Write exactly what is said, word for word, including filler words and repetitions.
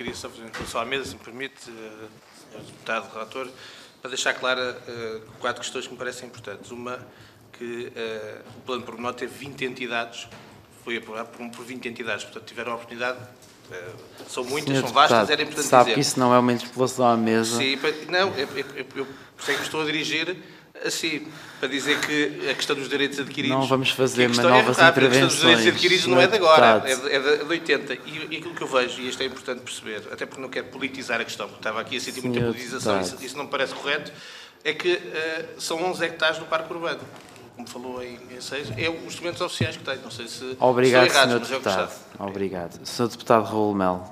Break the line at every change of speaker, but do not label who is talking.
queria só fazer uma introdução à mesa, se me permite, uh, senhor Deputado, Relator, para deixar clara uh, quatro questões que me parecem importantes. Uma, que uh, o plano pormenor teve vinte entidades, foi aprovado por, por vinte entidades, portanto tiveram a oportunidade, uh, são muitas,
senhor
são vastas,
Deputado,
era importante
sabe
dizer.
que isso não é uma interpelação à mesa.
Sim, não, eu, eu, eu, eu sei que me estou a dirigir assim, para dizer que a questão dos direitos adquiridos...
Não vamos fazer
mais
novas
é
intervenções.
A questão dos direitos adquiridos não é de agora,
deputado.
é de, é de oitenta. E, e aquilo que eu vejo, e isto é importante perceber, até porque não quero politizar a questão, porque estava aqui a sentir muita
senhor
politização, isso,
deputado.
isso não me parece correto, é que uh, são onze hectares no Parque Urbano. Como falou em, em seis, é os documentos oficiais que tenho. Não sei se
Obrigado,
estou errado,
senhor
mas é o que
Deputado.
está.
Obrigado. senhor Deputado Raul Melo.